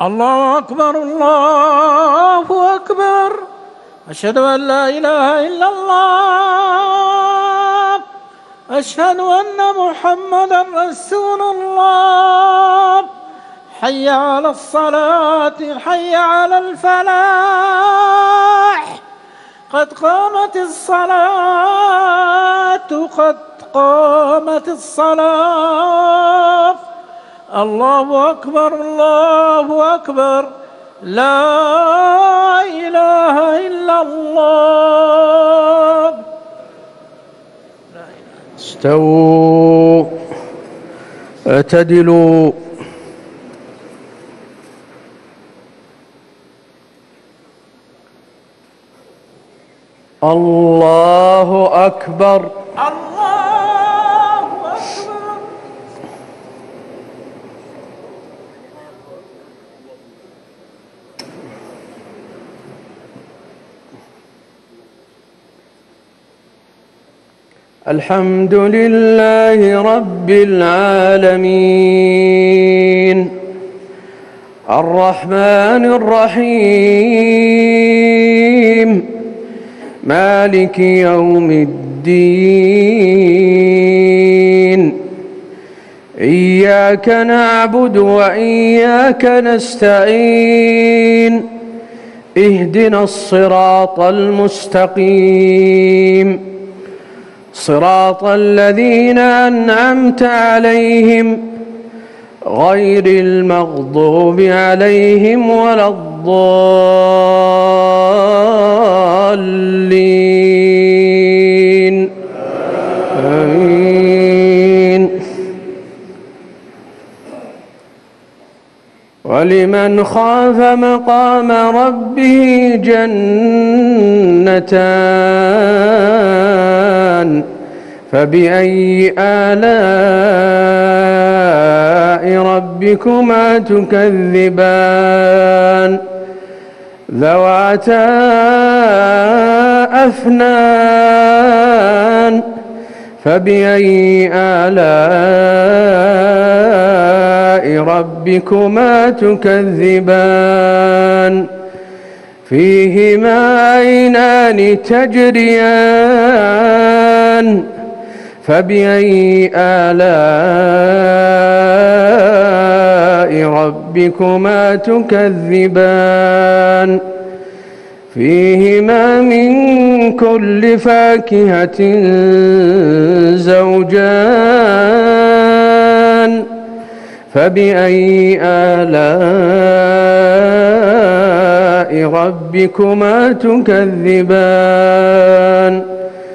الله أكبر الله أكبر. أشهد أن لا إله إلا الله. أشهد أن محمدا رسول الله. حي على الصلاة، حي على الفلاح. قد قامت الصلاة، قد قامت الصلاة. الله أكبر الله أكبر. لا إله إلا الله. استووا اعتدلوا. الله أكبر. الله أكبر. الحمد لله رب العالمين، الرحمن الرحيم، مالك يوم الدين. إياك نعبد وإياك نستعين. اهدنا الصراط المستقيم، صراط الذين أنعمت عليهم غير المغضوب عليهم ولا الضالين. آمين. ولمن خاف مقام ربه جنتان، فبأي آلاء ربكما تكذبان؟ ذواتا أفنان، فبأي آلاء ربكما تكذبان؟ فيهما عينان تجريان، فبأي آلاء ربكما تكذبان؟ فيهما من كل فاكهة زوجان، فبأي آلاء ربكما تكذبان؟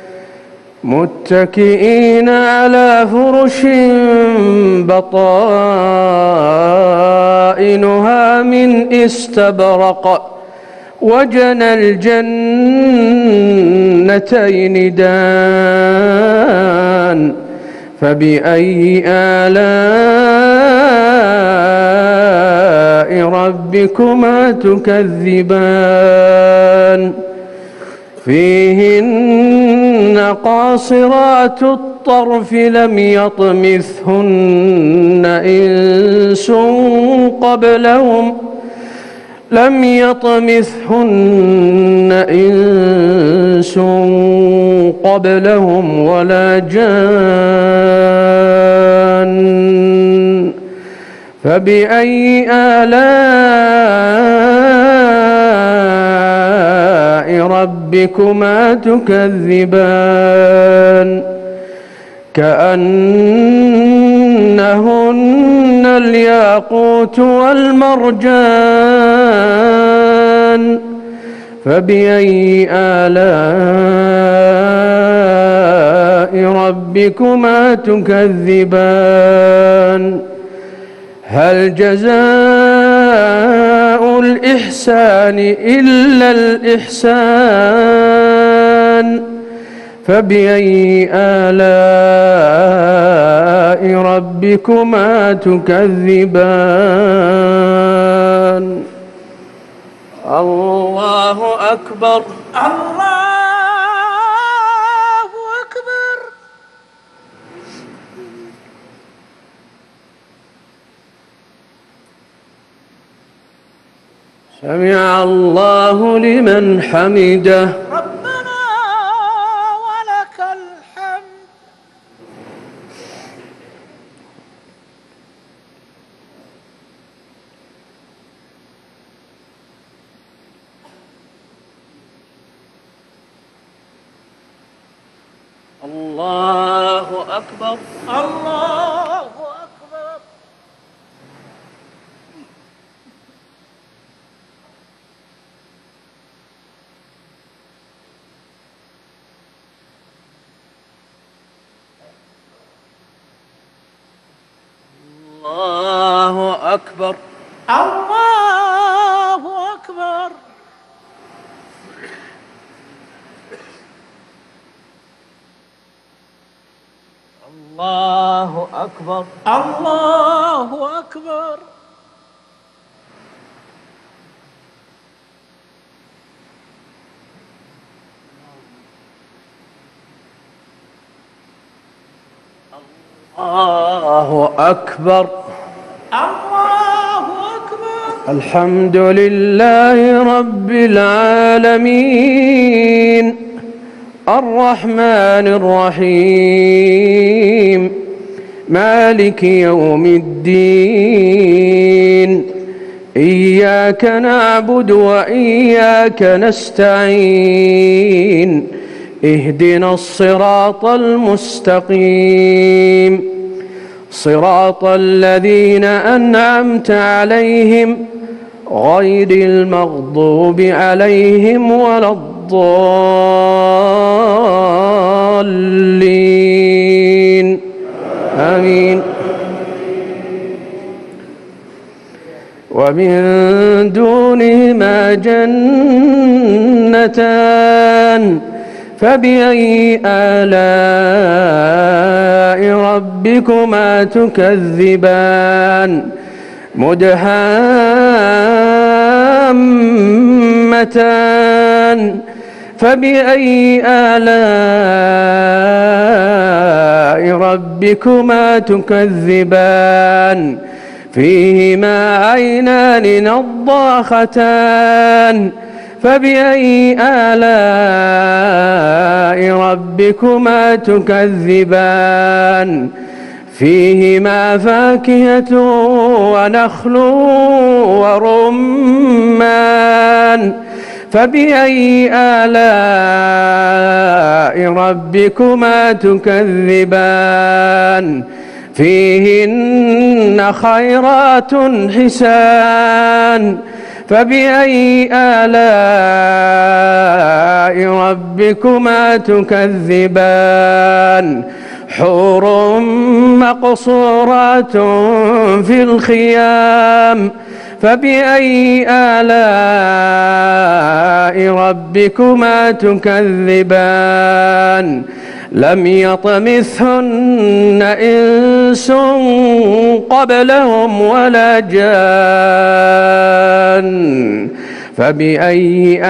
متكئين على فرش بطائنها من استبرق، وجنى الجنتين دان، فبأي آلاء ربكما تكذبان؟ فيهن قاصرات الطرف لم يطمثهن إنس قبلهم ولا جان. فبأي آلاء ربكما تكذبان؟ كأنهن الياقوت والمرجان، فبأي آلاء ربكما تكذبان؟ هل جزاء الإحسان إلا الإحسان؟ فبأي آلاء ربكما تكذبان؟ الله أكبر. الله أكبر. سمع الله لمن حمده. ربنا ولك الحمد. الله أكبر. الله أكبر. الله أكبر. الله أكبر. الله أكبر. الله أكبر. الله أكبر. الله أكبر. الحمد لله رب العالمين الرحمن الرحيم مالك يوم الدين إياك نعبد وإياك نستعين اهدنا الصراط المستقيم صراط الذين أنعمت عليهم غير المغضوب عليهم ولا الضالين آمين. ومن دونهما جنتان فبأي آلاء ربكما تكذبان مدهامتان فبأي آلاء ربكما تكذبان فيهما عينان نضاختان فبأي آلاء ربكما تكذبان فيهما فاكهة ونخل ورمان فبأي آلاء ربكما تكذبان فيهن خيرات حسان فبأي آلاء ربكما تكذبان حور مقصورات في الخيام فبأي آلاء ربكما تكذبان لم يطمثهن إنس قبلهم ولا جان فبأي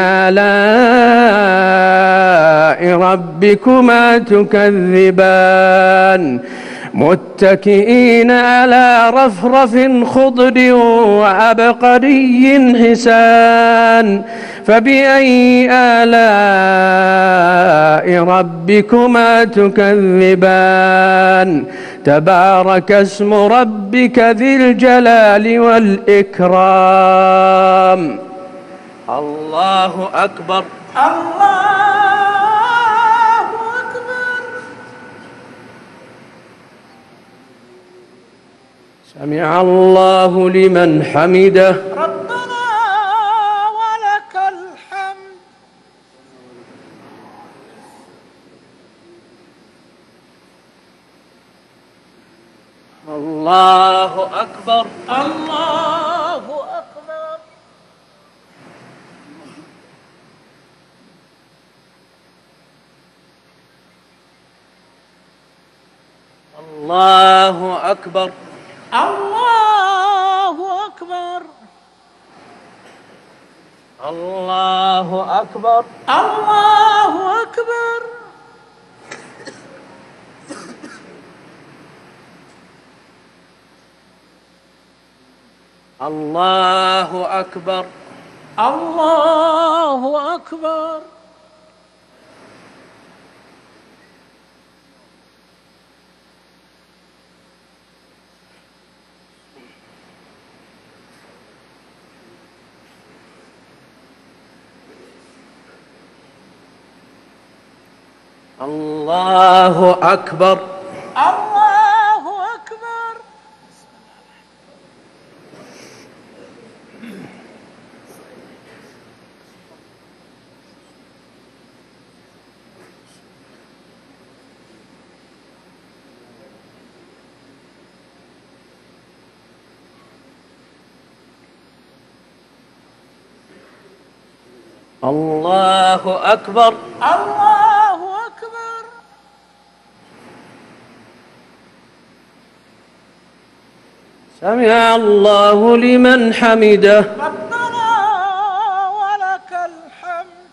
آلاء ربكما تكذبان متكئين على رفرف خضر وعبقري حسان فبأي آلاء ربكما تكذبان تبارك اسم ربك ذي الجلال والإكرام. الله أكبر. الله أكبر. سمع الله لمن حمده. ربنا ولك الحمد. الله أكبر. الله أكبر. الله أكبر. الله أكبر. الله أكبر. الله أكبر. الله أكبر. الله أكبر. الله أكبر. الله أكبر. الله أكبر. الله أكبر. سمع الله لمن حمده. ربنا ولك الحمد.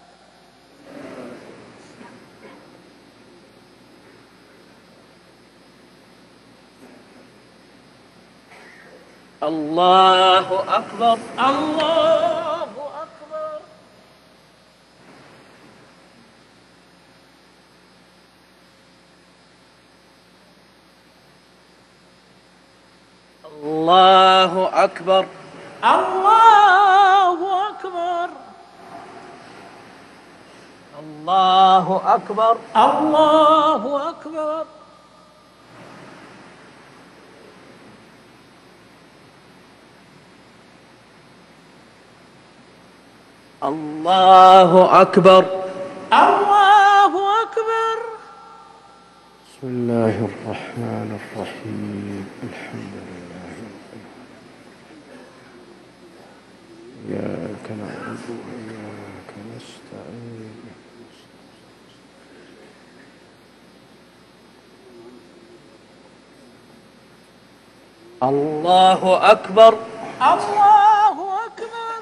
الله أكبر. الله أكبر. الله أكبر. الله أكبر. الله أكبر. الله أكبر. الله أكبر. الله أكبر. بسم الله الرحمن الرحيم. الحمد لله إياك نعبد وإياك نستعين. الله أكبر. الله أكبر.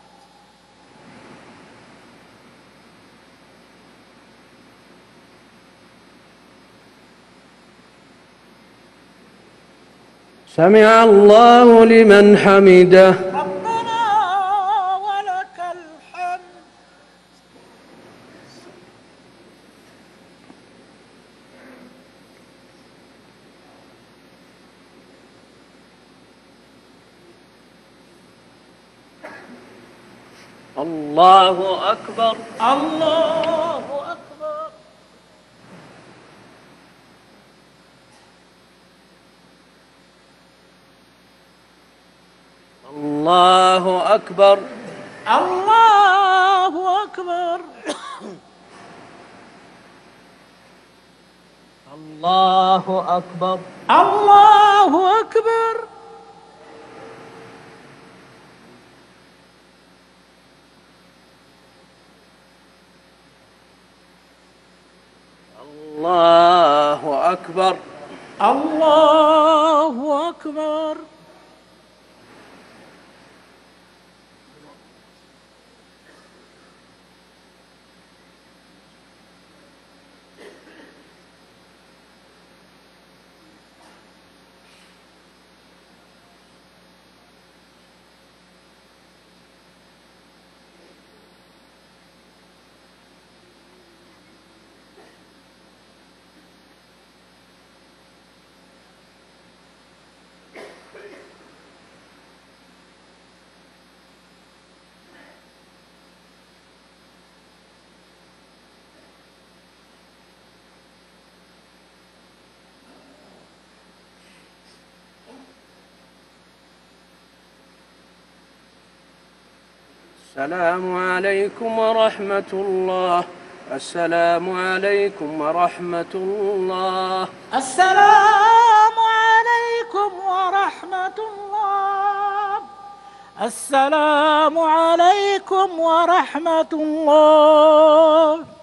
سمع الله لمن حمده. ربنا ولك الحمد. الله أكبر. الله أكبر. الله أكبر. الله أكبر. الله أكبر. الله أكبر. الله أكبر. الله أكبر. السلام عليكم ورحمة الله. السلام عليكم ورحمة الله. السلام عليكم ورحمة الله. السلام عليكم ورحمة الله.